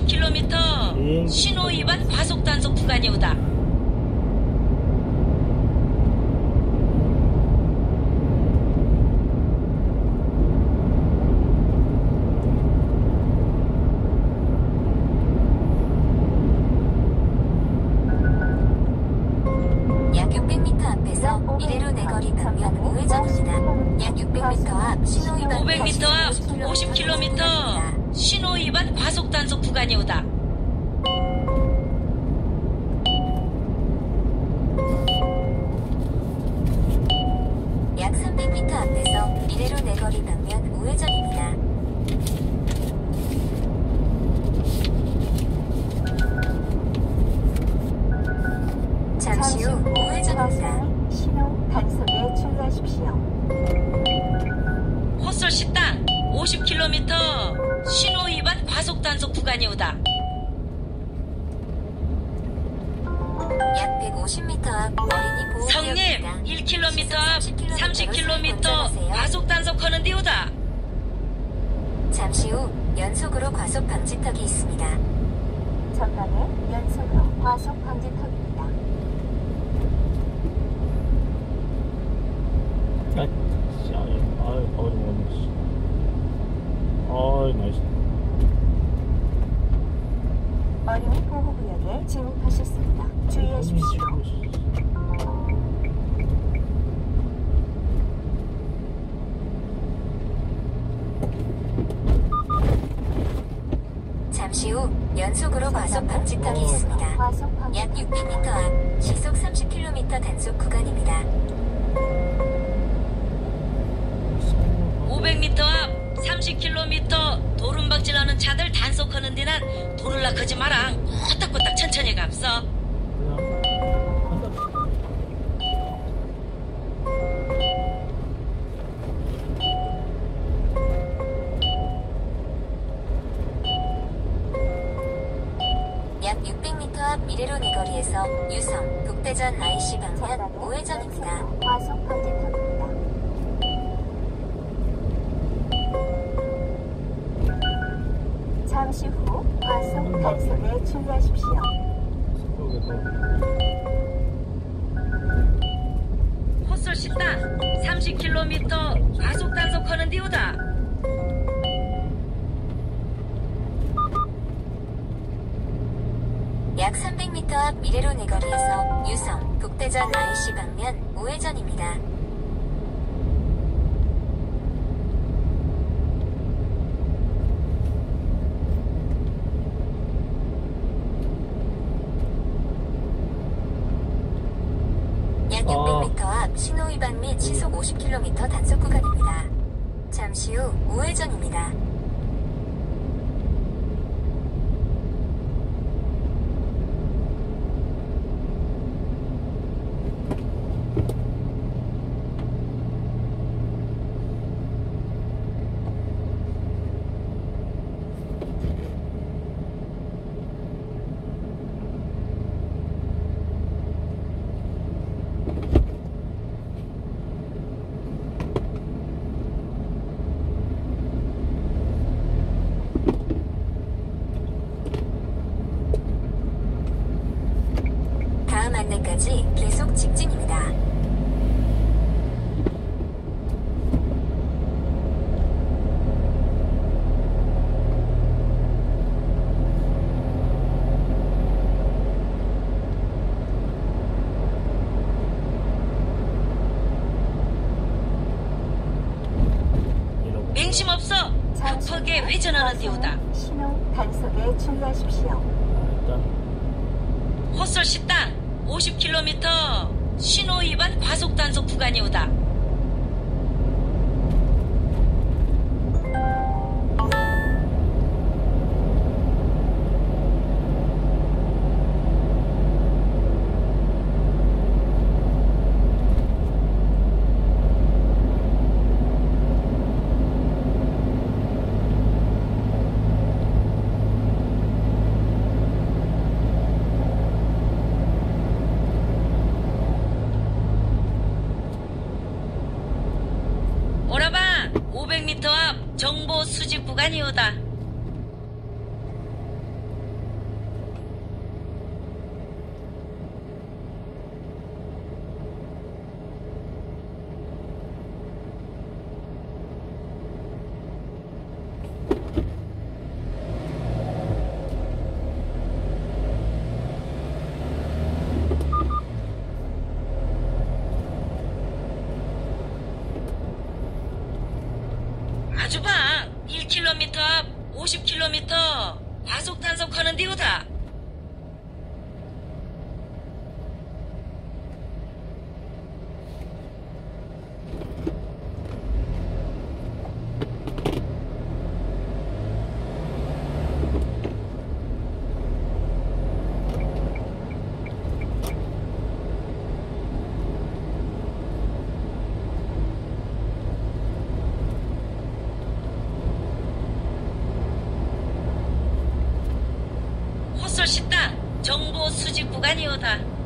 50km 신호 위반 과속 단속 구간이오다. 약 600m 앞에서 이대로 내거리 방면 우회전입니다. 약 600m 앞 신호 위반 500m 앞 50km 신호 위반 과속 단속 구간이오다. 약 300m 앞에서 이대로 내거리 방면 우회전입니다. 잠시 후 우회전입니다. 신호 단속에 주의하십시오. 헛설 식당 50km 신호 위반 과속 단속 구간이오다. 약 150m 앞 어린이 성님 보호구역입니다. 1km 앞 30km 과속 단속하는데오다. 잠시 후 연속으로 과속 방지턱이 있습니다. 전방에 연속으로 과속 방지턱입니다. 나이스. 어린이 보호구역에 진입하셨습니다. 주의하십시오. 잠시 후 연속으로 과속 방지턱이 있습니다. 약 600m 앞 시속 30km 단속 구간입니다. 500m 앞 30km 도름박질하는 차들 단속하는 데는 도를 낙하지 마라. 꼬딱꼬딱 천천히 갑서. 약 600m 앞 미래로 내거리에서 유성 북대전 IC 방면 우회전입니다. 과속 방지턱입니다. 잠시 후 과속 단속에 주의하십시오. 헛설 식당 30km 과속 단속하는 데오다. 약 300m 앞 미래로 내거리에서 유성 북대전 IC 방면 우회전입니다. 약 600m 앞 신호 위반 및 시속 50km 단속 구간입니다. 잠시 후 우회전입니다. 다음 안내까지 계속 직진입니다. 맹심 없어. 급하게 회전하는 데오다. 신호 단속에 주의하십시오. 헛설 식당 50km 신호 위반 과속 단속 구간이오다. 오라방 500m 앞 정보 수집 구간이오다. 과속 단속하는 데오다. 헛설 식당 정보 수집 구간이오다.